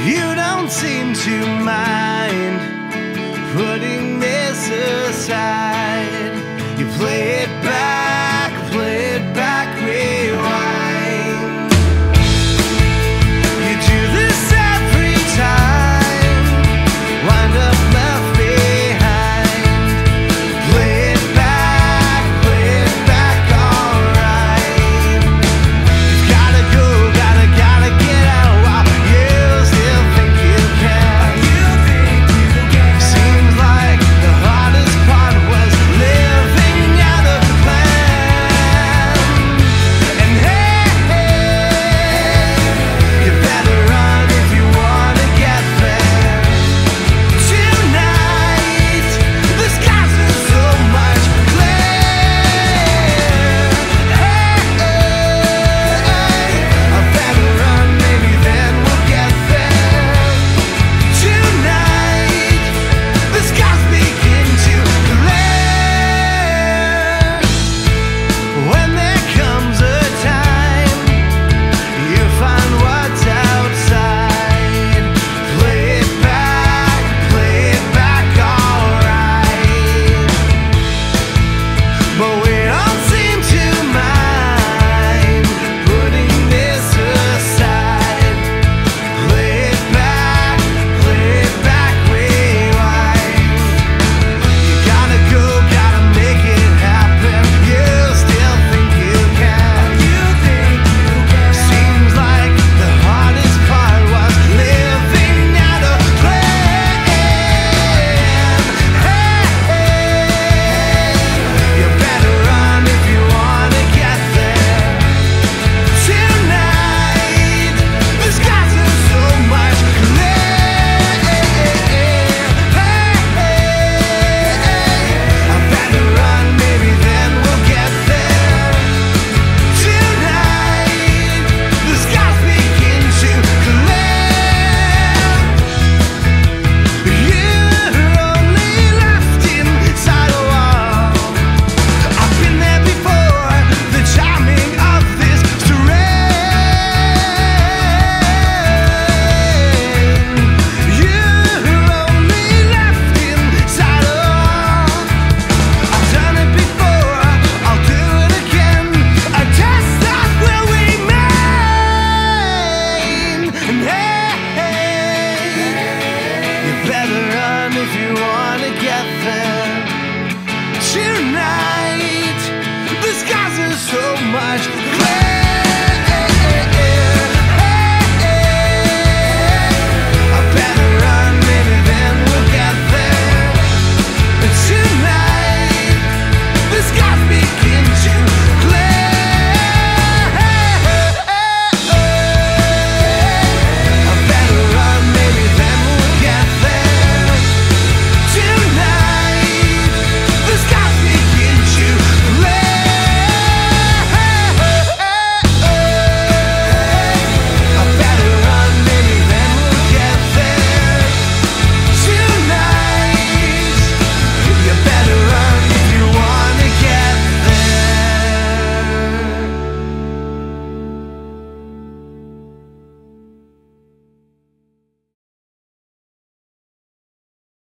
You don't seem to mind putting this aside. You play it back, rewind. You do this every time, wind up left behind. Play it back, alright. You've gotta go, gotta get out while you still think you can. Seems like the hardest part was living out of the plan. And hey, you better run if you wanna get there. Tonight, the skies are so much clearer. I better run, maybe then we'll get there. Tonight, the skies begin to clear. When there comes a time you find what's outside, play it back, alright. But we don't seem to mind putting this aside. Play it back, rewind. You gotta go, gotta make it happen. You still think you can. Seems like the hardest part was living out of plan. You better run if you wanna get there. Tonight, the skies are so much clearer. I better run, maybe then we'll get there. Tonight, the skies begin to clear. You're only left inside a wall. I've been there before, the timing of this terrain. You're only left inside a wall. I've done it before, I'll do it again. A test that will remain. And hey, you better run if you wanna get there. Tonight, the skies are so much